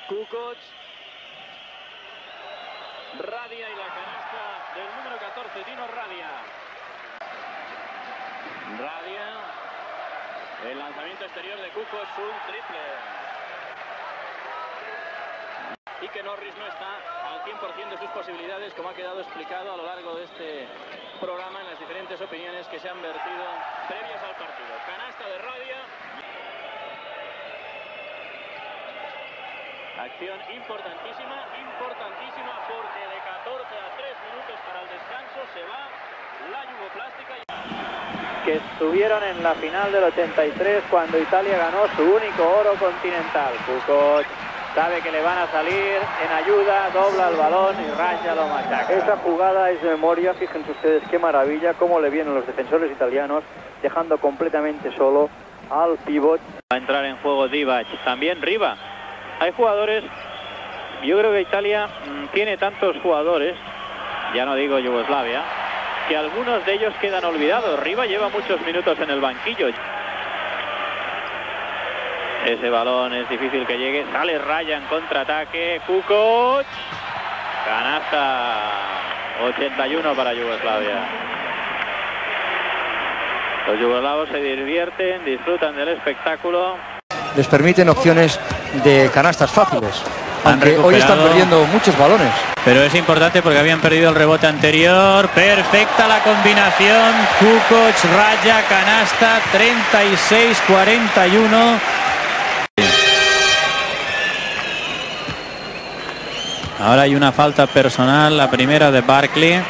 Kukoc. Radia y la canasta del número 14, Dino Radia. Radia. El lanzamiento exterior de Kukoc, un triple. Y que Norris no está al 100% de sus posibilidades, como ha quedado explicado a lo largo de este programa en las diferentes opiniones que se han vertido previas al partido. Canasta de Radia. Acción importantísima, porque de 14 a 3 minutos para el descanso se va la Yugoplástica. Que estuvieron en la final del 83 cuando Italia ganó su único oro continental. Kukoc sabe que le van a salir en ayuda, dobla el balón y Raya lo machaca. Esa jugada es de memoria, fíjense ustedes qué maravilla, cómo le vienen los defensores italianos, dejando completamente solo al pívot. Va a entrar en juego Divac, también Riva. Hay jugadores, yo creo que Italia tiene tantos jugadores, ya no digo Yugoslavia, que algunos de ellos quedan olvidados. Riva lleva muchos minutos en el banquillo. Ese balón es difícil que llegue, sale Raya en contraataque, Kukoc, canasta, 81 para Yugoslavia. Los yugoslavos se divierten, disfrutan del espectáculo. Les permiten opciones de canastas fáciles, aunque hoy están perdiendo muchos balones. Pero es importante porque habían perdido el rebote anterior. Perfecta la combinación. Kukoc, Raya, canasta, 36-41. Ahora hay una falta personal, la primera de Barkley.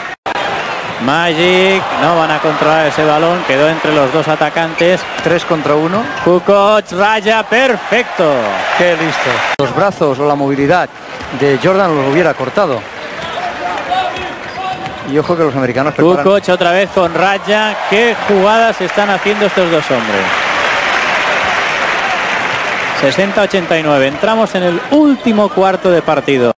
Magic, no van a controlar ese balón, quedó entre los dos atacantes. 3 contra 1. Kukoc, Raya, perfecto. Qué listo. Los brazos o la movilidad de Jordan los hubiera cortado. Y ojo que los americanos preparan. Kukoc otra vez con Raya. Qué jugadas están haciendo estos dos hombres. 60-89. Entramos en el último cuarto de partido.